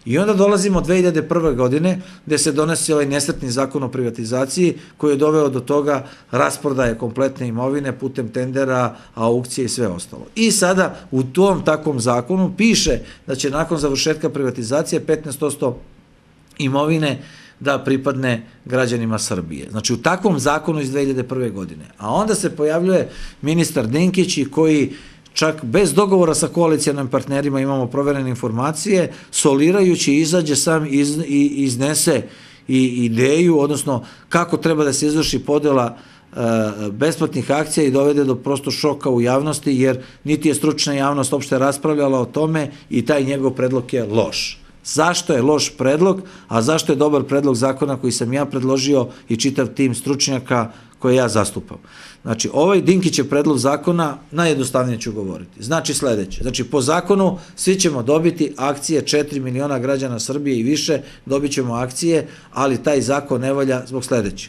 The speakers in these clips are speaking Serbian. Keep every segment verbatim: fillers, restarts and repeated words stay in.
I onda dolazimo dve hiljade prve. godine gde se donese ovaj nesretni zakon o privatizaciji koji je doveo do toga rasprodaje kompletne imovine putem tendera, aukcije i sve ostalo. I sada u tom takvom zakonu piše da će nakon završetka privatizacije petnaest posto imovine da pripadne građanima Srbije. Znači u takvom zakonu iz dve hiljade prve. godine. A onda se pojavljuje ministar Dinkić i koji čak bez dogovora sa koalicijalnim partnerima, imamo proverene informacije, solirajući izađe sam i iznese i ideju, odnosno kako treba da se izvrši podela besplatnih akcija i dovede do prosto šoka u javnosti, jer niti je stručna javnost uopšte raspravljala o tome i taj njegov predlog je loš. Zašto je loš predlog, a zašto je dobar predlog zakona koji sam ja predložio i čitav tim stručnjaka koje ja zastupam? Znači, ovaj Dinkićev predlog zakona, najjednostavnije ću govoriti, znači sledeće. Znači, po zakonu svi ćemo dobiti akcije, četiri miliona građana Srbije i više, dobit ćemo akcije, ali taj zakon ne valja zbog sledećeg.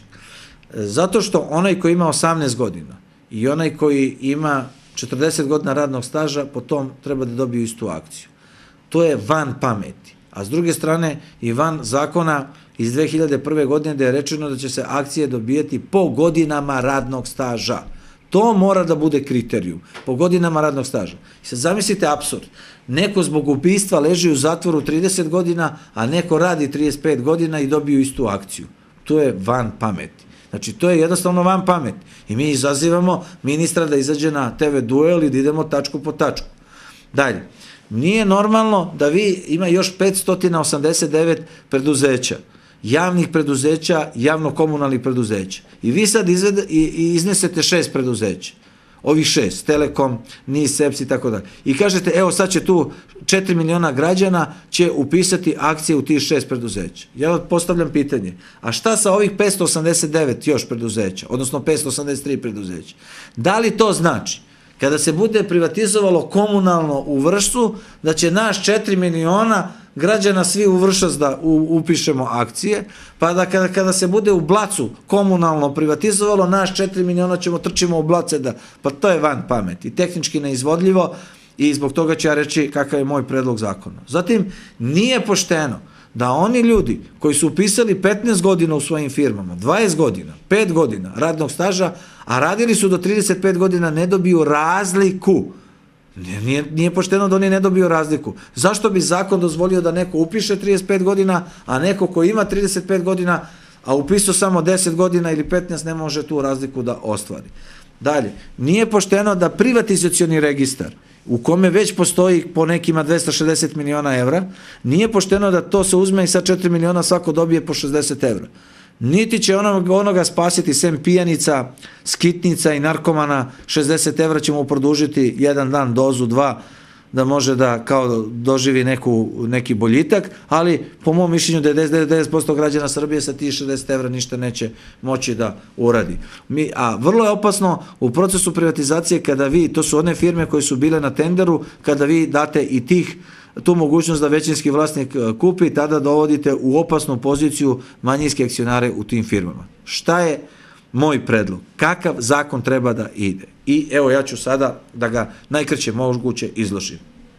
Zato što onaj koji ima osamnaest godina i onaj koji ima četrdeset godina radnog staža, po tom treba da dobiju istu akciju. To je van pameti. A s druge strane i van zakona iz dve hiljade prve. godine gde je rečeno da će se akcije dobijati po godinama radnog staža. To mora da bude kriterijum, po godinama radnog staža. I sad zamislite apsurd, neko zbog ubistva leži u zatvoru trideset godina, a neko radi trideset pet godina i dobiju istu akciju. To je van pameti. Znači, to je jednostavno van pameti. I mi izazivamo ministra da izađe na te ve duel i da idemo tačku po tačku. Dalje. Nije normalno da vi ima još petsto osamdeset devet preduzeća, javnih preduzeća, javno-komunalnih preduzeća. I vi sad iznesete šest preduzeća, ovih šest, Telekom, NIS, E P S i tako dalje. I kažete, evo sad će tu četiri miliona građana će upisati akcije u tih šest preduzeća. Ja postavljam pitanje, a šta sa ovih petsto osamdeset devet još preduzeća, odnosno petsto osamdeset tri preduzeća? Da li to znači kada se bude privatizovalo komunalno u Vršcu, da će naš četiri miliona građana svi u Vršac da upišemo akcije, pa da kada se bude u Blacu komunalno privatizovalo, naš četiri miliona ćemo trčimo u Blace da, pa to je van pameti, tehnički neizvodljivo i zbog toga ću ja reći kakav je moj predlog zakona. Zatim, nije pošteno da oni ljudi koji su upisali petnaest godina u svojim firmama, dvadeset godina, pet godina radnog staža, a radili su do trideset pet godina, ne dobiju razliku. Nije pošteno da oni ne dobiju razliku. Zašto bi zakon dozvolio da neko upiše trideset pet godina, a neko ko ima trideset pet godina, a upisao samo deset godina ili petnaest, ne može tu razliku da ostvari? Dalje, nije pošteno da privatizacioni registar, u kome već postoji po nekima dvesta šezdeset miliona evra, nije pošteno da to se uzme i sa četiri miliona svako dobije po šezdeset evra. Niti će onoga spasiti sem pijanica, skitnica i narkomana, šezdeset evra ćemo mu produžiti jedan dan, dozu, dva, da može da kao doživi neki boljitak, ali po mom mišljenju devedeset devet posto građana Srbije sa tih šezdeset evra ništa neće moći da uradi. A vrlo je opasno u procesu privatizacije kada vi, to su one firme koje su bile na tenderu, kada vi date i tih tu mogućnost da većinski vlasnik kupi, tada dovodite u opasnu poziciju manjinske akcionare u tim firmama. Šta je moj predlog? Kakav zakon treba da ide? I evo ja ću sada da ga najkraće moguće izložim.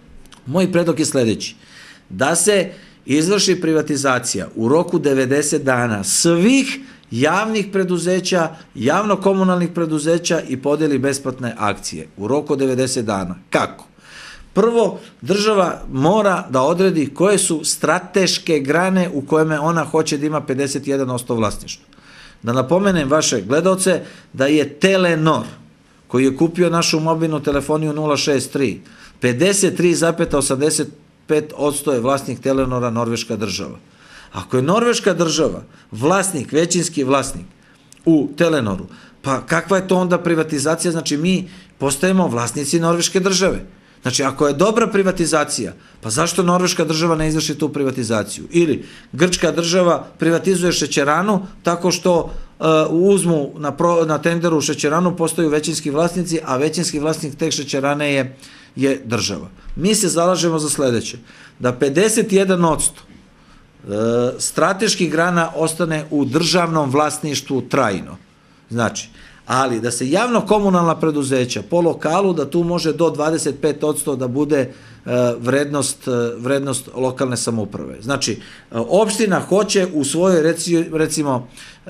Moj predlog je sledeći. Da se izvrši privatizacija u roku devedeset dana svih javnih preduzeća, javno-komunalnih preduzeća i podeli besplatne akcije u roku devedeset dana. Kako? Prvo, država mora da odredi koje su strateške grane u kojima ona hoće da ima pedeset jedan posto vlasništva. Da napomenem vaše gledaoce da je Telenor, koji je kupio našu mobilnu telefoniju nula šest tri, pedeset tri zarez osamdeset pet posto je vlasnik Telenora norveška država. Ako je norveška država vlasnik, većinski vlasnik u Telenoru, pa kakva je to onda privatizacija? Znači mi postajemo vlasnici norveške države. Znači, ako je dobra privatizacija, pa zašto norveška država ne izvrši tu privatizaciju? Ili grčka država privatizuje šećeranu tako što uzmu na tenderu šećeranu, postaju većinski vlasnici, a većinski vlasnik te šećerane je država. Mi se zalažemo za sledeće, da pedeset jedan posto strateških grana ostane u državnom vlasništvu trajno. Znači, ali da se javno-komunalna preduzeća po lokalu, da tu može do dvadeset pet posto da bude vrednost, vrednost lokalne samouprave. Znači, opština hoće u svojoj, recimo,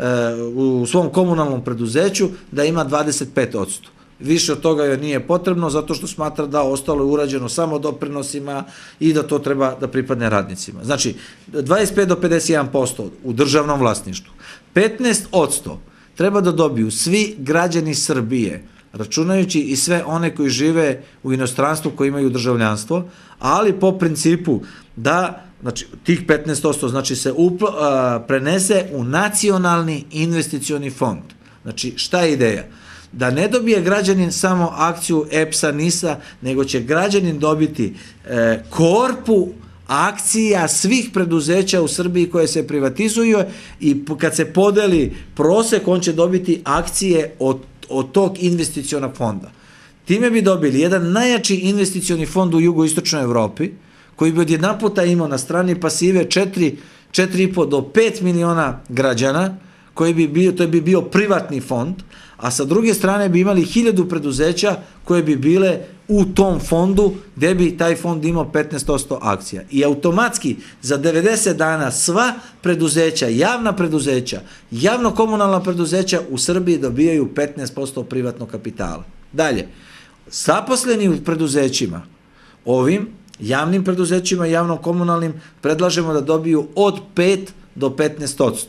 u svom komunalnom preduzeću da ima dvadeset pet posto. Više od toga joj nije potrebno, zato što smatra da ostalo je urađeno samo doprinosima i da to treba da pripadne radnicima. Znači, dvadeset pet do pedeset jedan posto u državnom vlasništvu. petnaest posto treba da dobiju svi građani Srbije, računajući i sve one koji žive u inostranstvu, koji imaju državljanstvo, ali po principu da, znači, tih petnaest posto znači se upl, a, prenese u nacionalni investicioni fond. Znači, šta je ideja? Da ne dobije građanin samo akciju E P S-a, NIS-a, nego će građanin dobiti e, korpu akcija svih preduzeća u Srbiji koje se privatizuju i kad se podeli prosek, on će dobiti akcije od, od tog investicionog fonda. Time bi dobili jedan najjači investicioni fond u jugoistočnoj Evropi, koji bi odjedan puta imao na strani pasive četiri, četiri i po do pet miliona građana, koji bi bio, to bi bio privatni fond, a sa druge strane bi imali hiljadu preduzeća koje bi bile u tom fondu, gde bi taj fond imao petnaest posto akcija. I automatski za devedeset dana sva preduzeća, javna preduzeća, javno-komunalna preduzeća u Srbiji dobijaju petnaest posto privatnog kapitala. Dalje, zaposleni u preduzećima, ovim javnim preduzećima, javno-komunalnim, predlažemo da dobiju od pet do petnaest posto.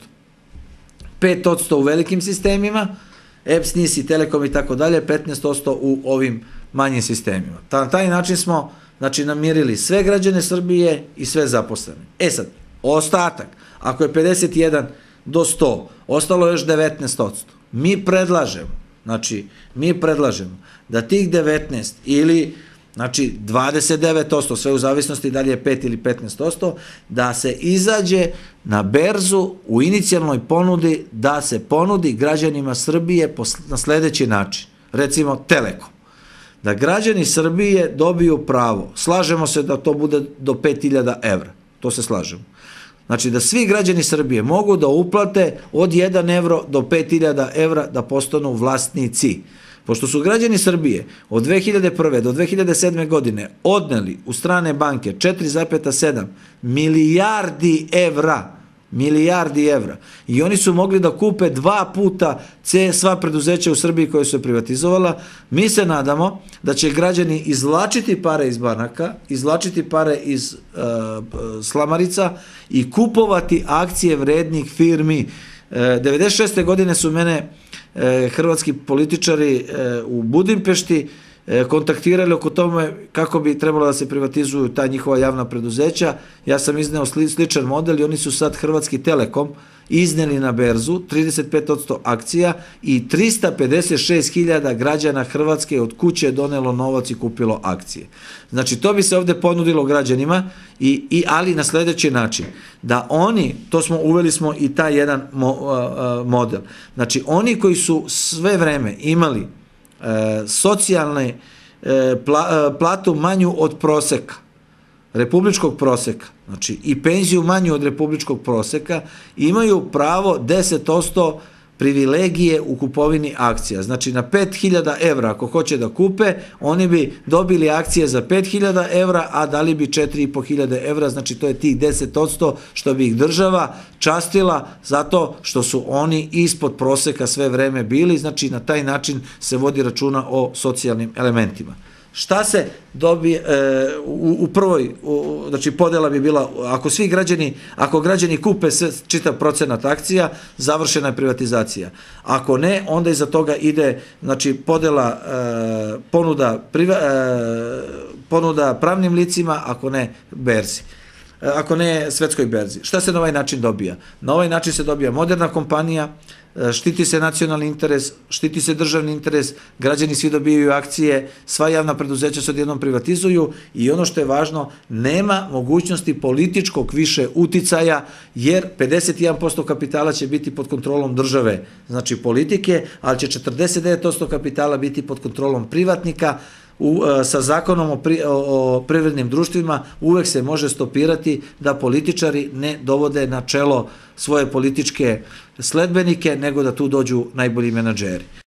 pet posto u velikim sistemima, E P S, NIS i Telekom i tako dalje, petnaest posto u ovim manjim sistemima. Na taj način smo, znači, namirili sve građane Srbije i sve zaposlene. E sad, ostatak, ako je pedeset jedan do sto, ostalo još devetnaest posto. Mi predlažemo, znači, mi predlažemo da tih devetnaest ili, znači, dvadeset devet posto, sve u zavisnosti da li je pet ili petnaest posto, da se izađe na berzu u inicijalnoj ponudi, da se ponudi građanima Srbije na sledeći način. Recimo, Telekom. Da građani Srbije dobiju pravo, slažemo se da to bude do pet hiljada evra, to se slažemo. Znači, da svi građani Srbije mogu da uplate od jedan evro do pet hiljada evra da postanu vlasnici. Pošto su građani Srbije od dve hiljade prve do dve hiljade sedme godine odneli u strane banke četiri zarez sedam milijardi evra, milijardi evra, i oni su mogli da kupe dva puta sva preduzeća u Srbiji koje su se privatizovala, mi se nadamo da će građani izvlačiti pare iz banaka, izvlačiti pare iz uh, slamarica i kupovati akcije vrednih firmi. Uh, devedeset šeste godine su mene hrvatski političari u Budimpešti kontaktirali oko tome kako bi trebalo da se privatizuju ta njihova javna preduzeća. Ja sam izneo sličan model i oni su sad Hrvatski Telekom izneli na berzu trideset pet posto akcija i trista pedeset šest hiljada građana Hrvatske od kuće donelo novac i kupilo akcije. Znači, to bi se ovde ponudilo građanima, i, i, ali na sledeći način, da oni, to smo, uveli smo i taj jedan mo, a, a, model, znači oni koji su sve vreme imali e, socijalne e, pla, e, platu manju od proseka, republičkog proseka, znači i penziju manju od republičkog proseka, imaju pravo deset posto privilegije u kupovini akcija. Znači, na pet hiljada evra ako hoće da kupe, oni bi dobili akcije za pet hiljada evra, a dali bi četiri i po hiljade evra, znači to je tih deset posto što bi ih država častila zato što su oni ispod proseka sve vreme bili, znači na taj način se vodi računa o socijalnim elementima. Šta se dobije e, u, u prvoj, u, znači podela bi bila, ako svi građani, ako građani kupe sve, čitav procenat akcija, završena je privatizacija. Ako ne, onda iza toga ide, znači, podela e, ponuda, priva, e, ponuda pravnim licima, ako ne berzi. E, ako ne svetskoj berzi. Šta se na ovaj način dobija? Na ovaj način se dobija moderna kompanija, štiti se nacionalni interes, štiti se državni interes, građani svi dobijaju akcije, sva javna preduzeća se odjednom privatizuju i ono što je važno, nema mogućnosti političkog više uticaja, jer pedeset jedan posto kapitala će biti pod kontrolom države, znači politike, ali će četrdeset devet posto kapitala biti pod kontrolom privatnika. U, sa zakonom o, pri, o privrednim društvima uvek se može stopirati da političari ne dovode na čelo svoje političke sledbenike, nego da tu dođu najbolji menadžeri.